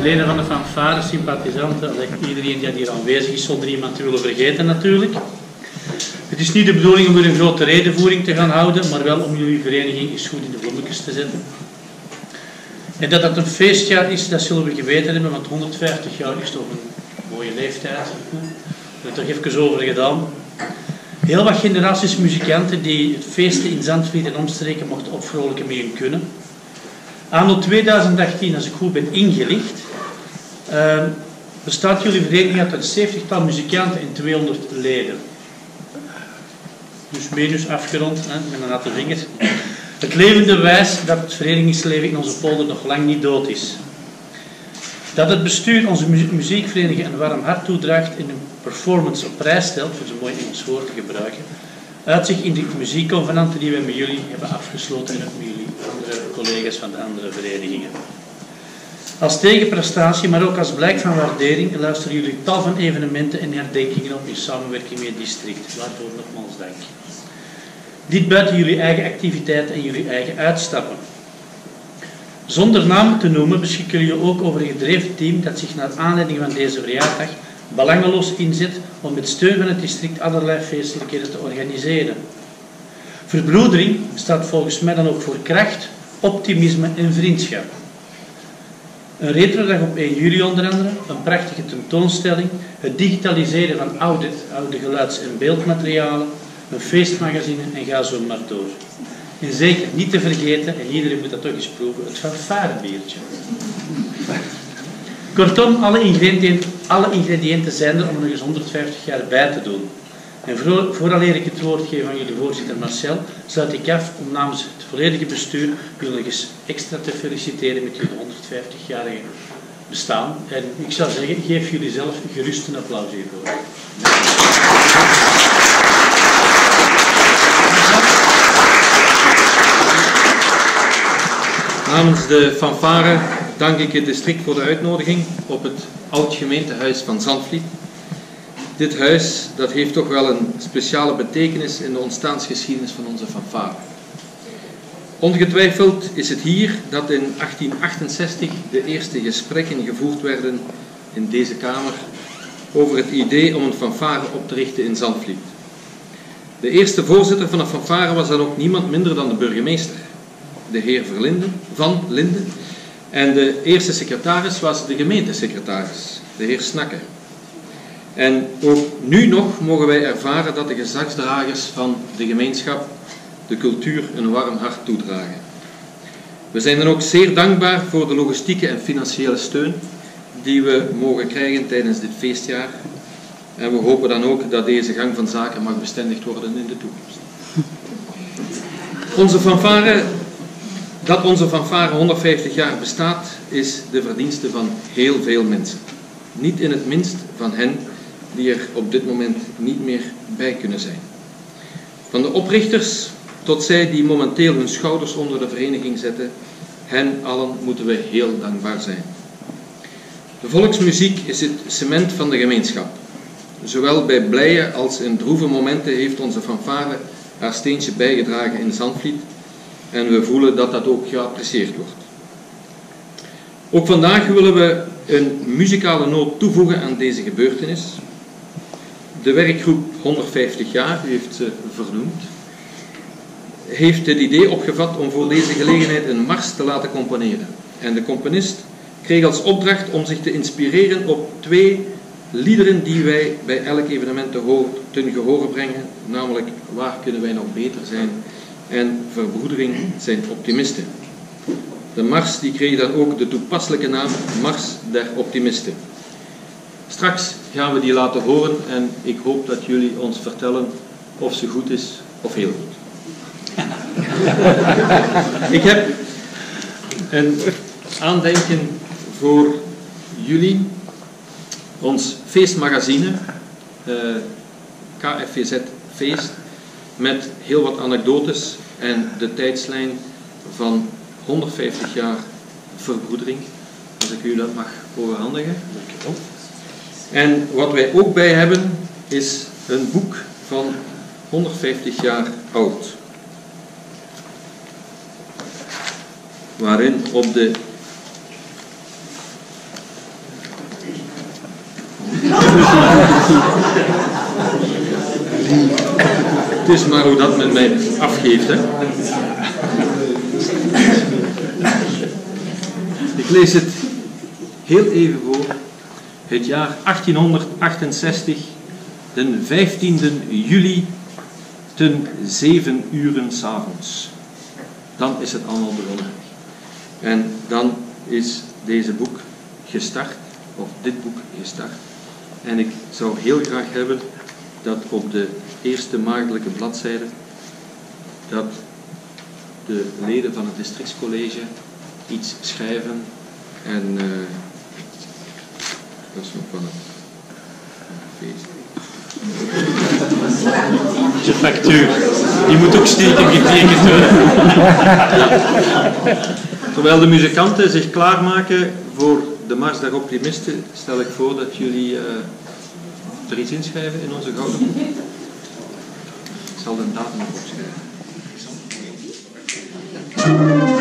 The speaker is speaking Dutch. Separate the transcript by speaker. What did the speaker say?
Speaker 1: leden van de fanfare, sympathisanten, iedereen die hier aanwezig is, zonder iemand te willen vergeten natuurlijk. Het is niet de bedoeling om hier een grote redenvoering te gaan houden, maar wel om jullie vereniging eens goed in de bloemetjes te zetten. En dat dat een feestjaar is, dat zullen we geweten hebben, want 150 jaar is toch een mooie leeftijd. We hebben het er even over gedaan. Heel wat generaties muzikanten die het feesten in Zandvliet en omstreken mochten opvrolijken met hun kunnen. Anno 2018, als ik goed ben ingelicht, bestaat jullie vereniging uit een 70-tal muzikanten en 200 leden. Dus minus afgerond, hè, met een natte vinger. Het levende bewijs dat het verenigingsleven in onze polder nog lang niet dood is. Dat het bestuur onze muziekvereniging een warm hart toedraagt en een performance op prijs stelt, voor zo'n mooi Engels woord te gebruiken, uit zich in de muziekconvenanten die wij met jullie hebben afgesloten en ook met jullie andere collega's van de andere verenigingen. Als tegenprestatie, maar ook als blijk van waardering, luisteren jullie tal van evenementen en herdenkingen op in samenwerking met het district. Waarvoor nogmaals dank. Dit buiten jullie eigen activiteiten en jullie eigen uitstappen. Zonder namen te noemen beschikken jullie ook over een gedreven team dat zich naar aanleiding van deze verjaardag belangeloos inzet om met steun van het district allerlei feestelijkheden te organiseren. Verbroedering staat volgens mij dan ook voor kracht, optimisme en vriendschap. Een retrodag op 1 juli onder andere, een prachtige tentoonstelling, het digitaliseren van oude geluids- en beeldmaterialen, een feestmagazine en ga zo maar door. En zeker niet te vergeten, en iedereen moet dat toch eens proeven, het fanfarebiertje. Kortom, alle ingrediënten zijn er om er nog eens 150 jaar bij te doen. En vooraleer ik het woord geef aan jullie voorzitter Marcel, sluit ik af om namens het volledige bestuur jullie nog eens extra te feliciteren met jullie 150-jarige bestaan. En ik zou zeggen, geef jullie zelf gerust een applaus hiervoor.
Speaker 2: Namens de fanfare dank ik het district voor de uitnodiging op het oud-gemeentehuis van Zandvliet. Dit huis dat heeft toch wel een speciale betekenis in de ontstaansgeschiedenis van onze fanfare. Ongetwijfeld is het hier dat in 1868 de eerste gesprekken gevoerd werden in deze kamer over het idee om een fanfare op te richten in Zandvliet. De eerste voorzitter van de fanfare was dan ook niemand minder dan de burgemeester, de heer Van Linden, en de eerste secretaris was de gemeentesecretaris, de heer Snakke. En ook nu nog mogen wij ervaren dat de gezagsdragers van de gemeenschap de cultuur een warm hart toedragen. We zijn dan ook zeer dankbaar voor de logistieke en financiële steun die we mogen krijgen tijdens dit feestjaar. En we hopen dan ook dat deze gang van zaken mag bestendigd worden in de toekomst. Dat onze fanfare 150 jaar bestaat, is de verdienste van heel veel mensen. Niet in het minst van hen die er op dit moment niet meer bij kunnen zijn. Van de oprichters tot zij die momenteel hun schouders onder de vereniging zetten, hen allen moeten we heel dankbaar zijn. De volksmuziek is het cement van de gemeenschap. Zowel bij blije als in droeve momenten heeft onze fanfare haar steentje bijgedragen in Zandvliet en we voelen dat dat ook geapprecieerd wordt. Ook vandaag willen we een muzikale noot toevoegen aan deze gebeurtenis. De werkgroep 150 jaar, u heeft ze vernoemd, heeft het idee opgevat om voor deze gelegenheid een mars te laten componeren. En de componist kreeg als opdracht om zich te inspireren op 2 liederen die wij bij elk evenement ten gehore brengen, namelijk Waar kunnen wij nog beter zijn en Verbroedering zijn optimisten. De mars die kreeg dan ook de toepasselijke naam Mars der Optimisten. Straks gaan we die laten horen en ik hoop dat jullie ons vertellen of ze goed is of heel goed. Ik heb een aandenken voor jullie, ons feestmagazine, KFVZ Feest, met heel wat anekdotes en de tijdslijn van 150 jaar verbroedering, als ik u dat mag overhandigen. Dankjewel. En wat wij ook bij hebben is een boek van 150 jaar oud, waarin op de Het is maar hoe dat men mij afgeeft, hè. Ik lees het heel even voor. Het jaar 1868, de 15e juli, ten 7 uren 's avonds. Dan is het allemaal begonnen. En dan is deze boek gestart, of dit boek gestart. En ik zou heel graag hebben dat op de eerste maagdelijke bladzijde dat de leden van het districtscollege iets schrijven en dat is nog van het feest.
Speaker 1: De factuur. Die moet ook stiekem getekend worden.
Speaker 2: Terwijl de muzikanten zich klaarmaken voor de Mars der Optimisten, stel ik voor dat jullie er iets inschrijven in onze gouden boek. Ik zal de datum nog opschrijven.